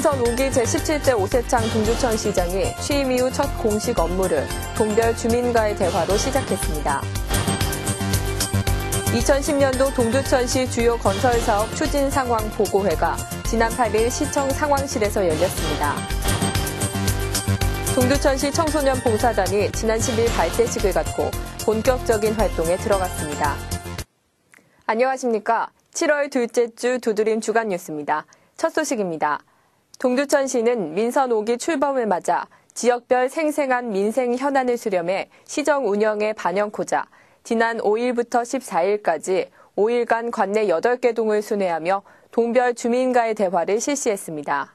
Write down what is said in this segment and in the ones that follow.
민선 5기 제17대 오세창 동두천시장이 취임 이후 첫 공식 업무를 동별 주민과의 대화로 시작했습니다. 2010년도 동두천시 주요 건설사업 추진 상황 보고회가 지난 8일 시청 상황실에서 열렸습니다. 동두천시 청소년 봉사단이 지난 10일 발대식을 갖고 본격적인 활동에 들어갔습니다. 안녕하십니까. 7월 둘째 주 두드림 주간 뉴스입니다. 첫 소식입니다. 동두천시는 민선 5기 출범을 맞아 지역별 생생한 민생 현안을 수렴해 시정 운영에 반영코자 지난 5일부터 14일까지 5일간 관내 8개 동을 순회하며 동별 주민과의 대화를 실시했습니다.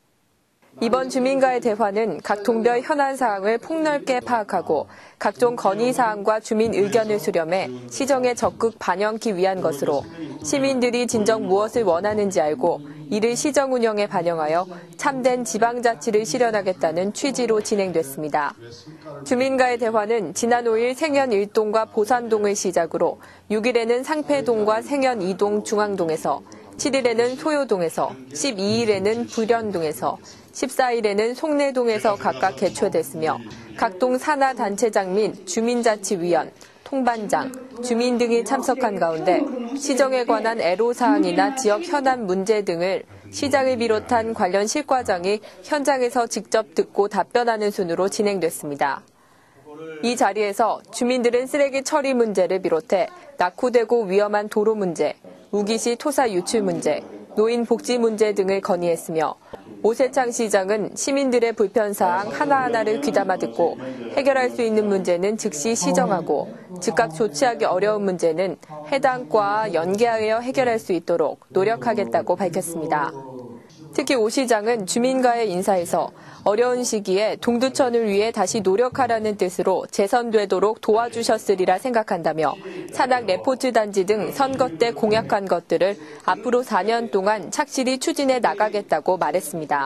이번 주민과의 대화는 각 동별 현안 사항을 폭넓게 파악하고 각종 건의 사항과 주민 의견을 수렴해 시정에 적극 반영하기 위한 것으로 시민들이 진정 무엇을 원하는지 알고 이를 시정 운영에 반영하여 참된 지방자치를 실현하겠다는 취지로 진행됐습니다. 주민과의 대화는 지난 5일 생현 1동과 보산동을 시작으로 6일에는 상패동과 생현 2동 중앙동에서 7일에는 소요동에서 12일에는 불현동에서 14일에는 송내동에서 각각 개최됐으며 각동 산하단체장 및 주민자치위원, 통반장, 주민 등이 참석한 가운데 시정에 관한 애로사항이나 지역 현안 문제 등을 시장을 비롯한 관련 실과장이 현장에서 직접 듣고 답변하는 순으로 진행됐습니다. 이 자리에서 주민들은 쓰레기 처리 문제를 비롯해 낙후되고 위험한 도로 문제, 우기시 토사 유출 문제, 노인 복지 문제 등을 건의했으며 오세창 시장은 시민들의 불편사항 하나하나를 귀담아 듣고 해결할 수 있는 문제는 즉시 시정하고 즉각 조치하기 어려운 문제는 해당 과와 연계하여 해결할 수 있도록 노력하겠다고 밝혔습니다. 특히 오 시장은 주민과의 인사에서 어려운 시기에 동두천을 위해 다시 노력하라는 뜻으로 재선되도록 도와주셨으리라 생각한다며 산악 레포트 단지 등 선거 때 공약한 것들을 앞으로 4년 동안 착실히 추진해 나가겠다고 말했습니다.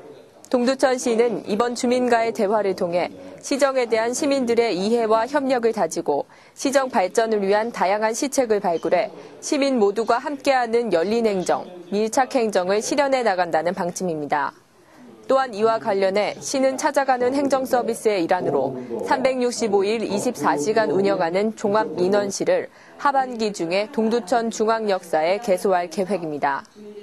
동두천시는 이번 주민과의 대화를 통해 시정에 대한 시민들의 이해와 협력을 다지고 시정 발전을 위한 다양한 시책을 발굴해 시민 모두가 함께하는 열린 행정, 밀착 행정을 실현해 나간다는 방침입니다. 또한 이와 관련해 시는 찾아가는 행정 서비스의 일환으로 365일 24시간 운영하는 종합민원실을 하반기 중에 동두천 중앙역사에 개소할 계획입니다.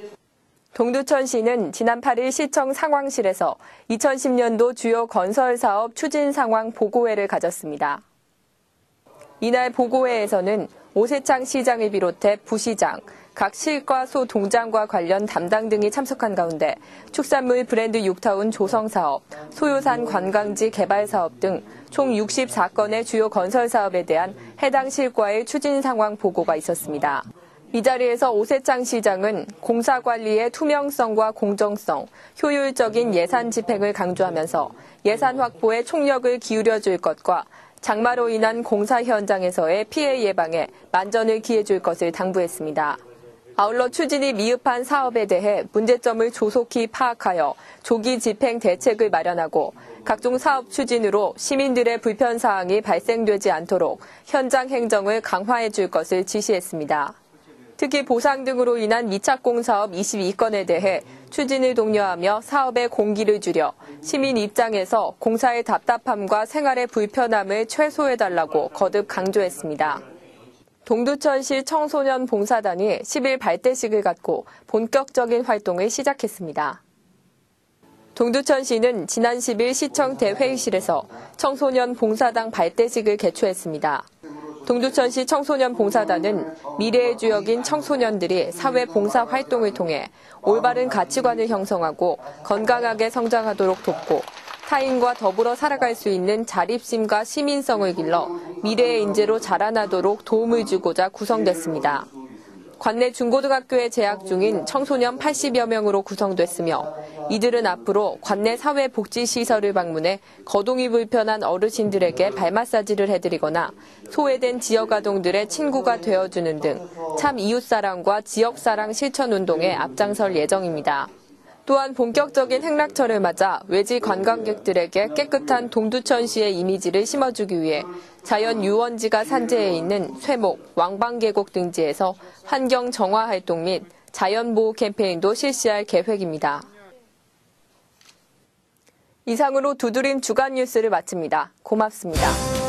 동두천시는 지난 8일 시청 상황실에서 2010년도 주요 건설사업 추진 상황 보고회를 가졌습니다. 이날 보고회에서는 오세창 시장을 비롯해 부시장, 각 실과 소 동장과 관련 담당 등이 참석한 가운데 축산물 브랜드 6타운 조성사업, 소요산 관광지 개발사업 등 총 64건의 주요 건설사업에 대한 해당 실과의 추진 상황 보고가 있었습니다. 이 자리에서 오세창 시장은 공사 관리의 투명성과 공정성, 효율적인 예산 집행을 강조하면서 예산 확보에 총력을 기울여 줄 것과 장마로 인한 공사 현장에서의 피해 예방에 만전을 기해 줄 것을 당부했습니다. 아울러 추진이 미흡한 사업에 대해 문제점을 조속히 파악하여 조기 집행 대책을 마련하고 각종 사업 추진으로 시민들의 불편사항이 발생되지 않도록 현장 행정을 강화해 줄 것을 지시했습니다. 특히 보상 등으로 인한 미착공사업 22건에 대해 추진을 독려하며 사업의 공기를 줄여 시민 입장에서 공사의 답답함과 생활의 불편함을 최소해달라고 거듭 강조했습니다. 동두천시 청소년 봉사단이 10일 발대식을 갖고 본격적인 활동을 시작했습니다. 동두천시는 지난 10일 시청 대회의실에서 청소년 봉사당 발대식을 개최했습니다. 동두천시 청소년 봉사단은 미래의 주역인 청소년들이 사회 봉사 활동을 통해 올바른 가치관을 형성하고 건강하게 성장하도록 돕고 타인과 더불어 살아갈 수 있는 자립심과 시민성을 길러 미래의 인재로 자라나도록 도움을 주고자 구성됐습니다. 관내 중고등학교에 재학 중인 청소년 80여 명으로 구성됐으며 이들은 앞으로 관내 사회복지시설을 방문해 거동이 불편한 어르신들에게 발마사지를 해드리거나 소외된 지역아동들의 친구가 되어주는 등 참 이웃사랑과 지역사랑 실천운동에 앞장설 예정입니다. 또한 본격적인 행락철을 맞아 외지 관광객들에게 깨끗한 동두천시의 이미지를 심어주기 위해 자연 유원지가 산재해 있는 쇠목, 왕방계곡 등지에서 환경 정화 활동 및 자연보호 캠페인도 실시할 계획입니다. 이상으로 두드림 주간 뉴스를 마칩니다. 고맙습니다.